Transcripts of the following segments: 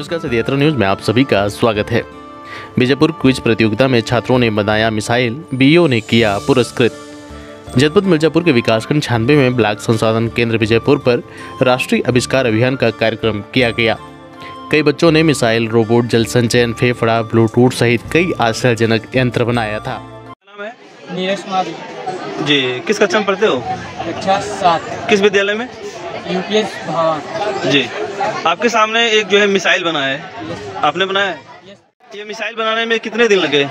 नमस्कार, सदयात्रा न्यूज में आप सभी का स्वागत है। बीजेपुर क्विज प्रतियोगिता में छात्रों ने बनाया मिसाइल, बीईओ ने किया पुरस्कृत। जनपद मिर्जापुर के विकासखंड 96 में ब्लॉक संसाधन केंद्र विजयपुर पर राष्ट्रीय आविष्कार अभियान का कार्यक्रम किया गया। कई बच्चों ने मिसाइल, रोबोट, जल संचयन, फेफड़ा, ब्लूटूथ सहित कई आश्चर्यजनक यंत्र बनाया था। नाम है नीरज कुमार जी। किस कक्षा में पढ़ते हो? कक्षा 7। किस विद्यालय में? यूपीएस भवन जी। आपके सामने एक जो है मिसाइल बना है, आपने बनाया है? ये मिसाइल बनाने में कितने दिन लगे?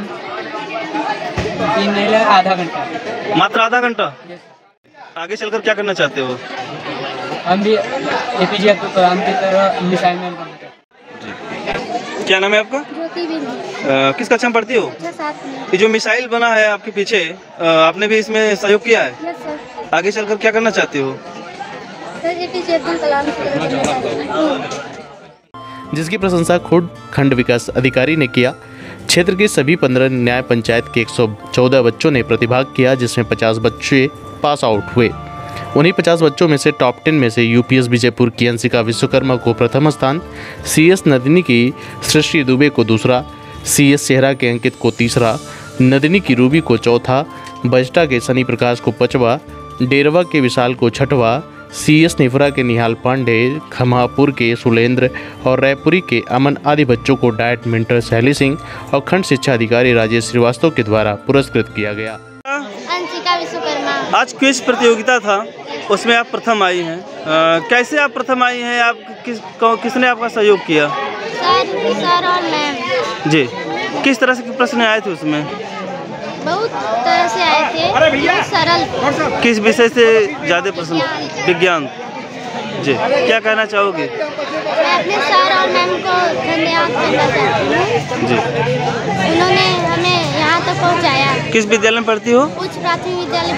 3 नहीं लगा, आधा घंटा। मात्र आधा घंटा? आगे चलकर क्या करना चाहते हो? हम भी एपीजे अब्दुल कलाम की तरह मिसाइल मैन बनना चाहते हैं। क्या नाम है आपका? ज्योति बिंदु। किस कक्षा में पढ़ती हो? कक्षा 7 में। ये जो मिसाइल बना है आपके पीछे, आपने भी इसमें सहयोग किया है? Yes sir. आगे चलकर क्या करना चाहते हो? सर एपीजे अब्दुल कलाम की तरह बनना चाहते हैं। जिसकी प्रशंसा खुद खंड विकास अधिकारी ने किया। क्षेत्र के सभी 15 न्याय पंचायत के 114 बच्चों ने प्रतिभाग किया, जिसमें 50 बच्चे पास आउट हुए। उन्हीं 50 बच्चों में से टॉप 10 में से यूपीएस बीजेपुर की अंशिका विश्वकर्मा को प्रथम स्थान, सीएस नदिनी की सृष्टि दुबे को दूसरा, सीएस चेहरा के अंकित को तीसरा, नदिनी की रूबी को चौथा, बजटा के सनी प्रकाश को 5वां, डेरवा के विशाल को 6वां, सीएस निफरा के निहाल पांडे, खमापुर के सुलेंद्र और रायपुरी के अमन आदि बच्चों को डायट मेंटर शैली सिंह और खंड शिक्षा अधिकारी राजेश श्रीवास्तव के द्वारा पुरस्कृत किया गया। अंशिका विश्वकर्मा। आज क्विज प्रतियोगिता था, उसमें आप प्रथम आई हैं। कैसे आप प्रथम आई हैं? आप किसने आपका सहयोग किया? सर और मैम। जी। किस तरह से प्रश्न आए थे उसमें? बहुत तरह से आए थे, बहुत सरल। किस विषय से ज़्यादा प्रश्न? विज्ञान। जी। क्या कहना चाहोगे? मैं अपने सर और मैम को धन्यवाद करना चाहती हूँ। जी। उन्होंने हमें यहाँ तक पहुँचाया। किस विद्यालय में पढ़ती हो? उच्च प्राथमिक विद्यालय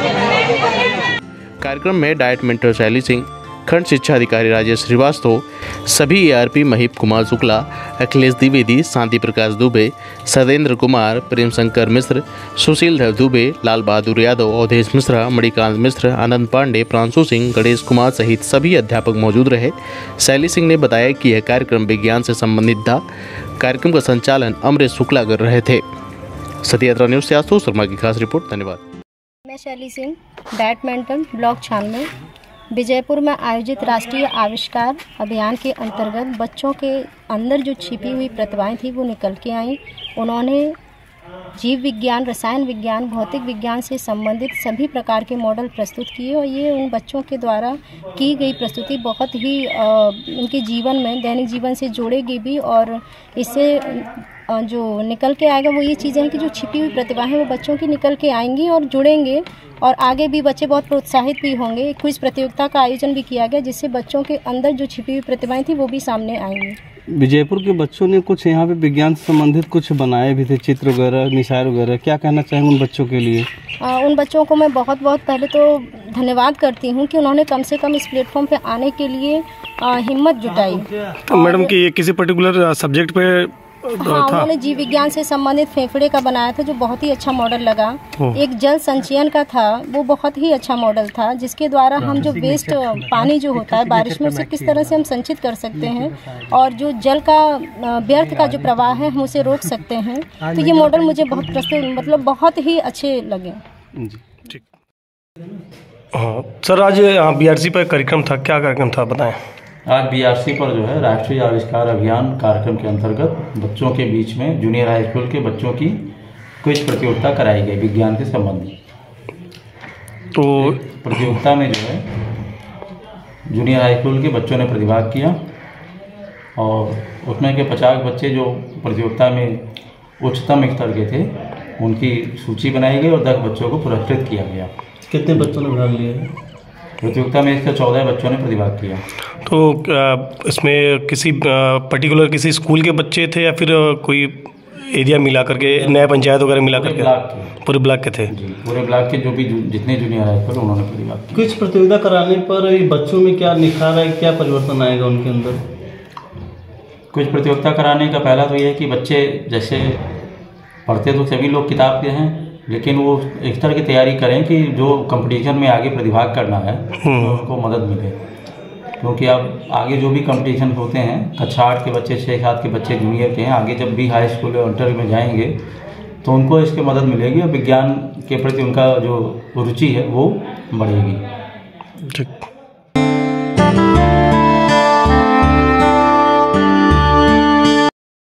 विजयपुर। कार्यक्रम में डायट मेंटर शैली सिंह, खंड शिक्षा अधिकारी राजेश श्रीवास्तव, सभी एआरपी महीप कुमार शुक्ला, अखिलेश द्विवेदी, शांति प्रकाश दुबे, सदेंद्र कुमार, प्रेम शंकर मिश्र, सुशील धर दुबे, लाल बहादुर यादव, अवधेश मिश्रा, मणिकांत मिश्र, आनंद पांडे, प्रांशु सिंह, गणेश कुमार सहित सभी अध्यापक मौजूद रहे। शैली सिंह ने बताया कि यह कार्यक्रम विज्ञान से संबंधित था। कार्यक्रम का संचालन अमरेश शुक्ला कर रहे थे। सदयात्रा न्यूज से आशुतोष शर्मा की खास रिपोर्ट। धन्यवाद। मैं Shaili Singh, DIET mentor block 96 Vijaypur में आयोजित राष्ट्रीय आविष्कार अभियान के अंतर्गत बच्चों के अंदर जो छिपी हुई प्रतिभाएं थी वो निकल के आईं। उन्होंने जीव विज्ञान, रसायन विज्ञान, भौतिक विज्ञान से संबंधित सभी प्रकार के मॉडल प्रस्तुत किए और ये उन बच्चों के द्वारा की गई प्रस्तुति बहुत ही उनके जीवन में, दैनिक जीवन से जोड़ेगी भी और इससे जो निकल के आएगा वो ये चीज़ें हैं कि जो छिपी हुई प्रतिभा है वो बच्चों की निकल के आएंगी और जुड़ेंगे और आगे भी बच्चे बहुत प्रोत्साहित भी होंगे। क्विज प्रतियोगिता का आयोजन भी किया गया जिससे बच्चों के अंदर जो छिपी हुई प्रतिभाएं थी वो भी सामने आएंगी। विजयपुर के बच्चों ने कुछ यहाँ पे विज्ञान से संबंधित कुछ बनाए भी थे, चित्र वगैरह, मिसाइल वगैरह। क्या कहना चाहेंगे उन बच्चों के लिए? उन बच्चों को मैं बहुत पहले तो धन्यवाद करती हूँ कि उन्होंने कम से कम इस प्लेटफॉर्म पे आने के लिए हिम्मत जुटाई। तो मैडम कि ये किसी पर्टिकुलर सब्जेक्ट पे हाँ, उन्होंने जीव विज्ञान से संबंधित फेफड़े का बनाया था जो बहुत ही अच्छा मॉडल लगा। एक जल संचयन का था, वो बहुत ही अच्छा मॉडल था जिसके द्वारा हम जो वेस्ट पानी जो होता है बारिश में उसे किस तरह से हम संचित कर सकते हैं और जो जल का व्यर्थ का जो प्रवाह है हम उसे रोक सकते हैं। तो ये मॉडल मुझे बहुत ही अच्छे लगे। ठीक। हाँ सर, आज बीआरसी पर कार्यक्रम था, क्या कार्यक्रम था बताएं? आज बीआरसी पर जो है राष्ट्रीय आविष्कार अभियान कार्यक्रम के अंतर्गत बच्चों के बीच में जूनियर हाई स्कूल के बच्चों की क्विज प्रतियोगिता कराई गई विज्ञान के संबंधित। तो प्रतियोगिता में जो है जूनियर हाई स्कूल के बच्चों ने प्रतिभाग किया और उसमें के 50 बच्चे जो प्रतियोगिता में उच्चतम स्तर के थे उनकी सूची बनाई गई और 10 बच्चों को पुरस्कृत किया गया। कितने बच्चों ने भाग लिया प्रतियोगिता में? 114 बच्चों ने प्रतिभाग किया। तो इसमें किसी पर्टिकुलर किसी स्कूल के बच्चे थे या फिर कोई एरिया मिला करके, नया पंचायत वगैरह मिला करके? पूरे ब्लॉक के थे जी, पूरे ब्लॉक के जो भी जितने जूनियर हाई स्कूल उन्होंने प्रतिभाग किया। कुछ प्रतियोगिता कराने पर बच्चों में क्या निखार है, क्या परिवर्तन आएगा उनके अंदर? कुछ प्रतियोगिता कराने का पहला तो ये है कि बच्चे जैसे पढ़ते तो सभी लोग किताब के हैं, लेकिन वो इस तरह की तैयारी करें कि जो कंपटीशन में आगे प्रतिभाग करना है तो उनको मदद मिले। क्योंकि अब आगे जो भी कंपटीशन होते हैं, कक्षा 8 के बच्चे, 6 के बच्चे जूनियर के हैं, आगे जब भी हाई स्कूल और इंटर में जाएंगे तो उनको इसकी मदद मिलेगी और विज्ञान के प्रति उनका जो रुचि है वो बढ़ेगी। ठीक।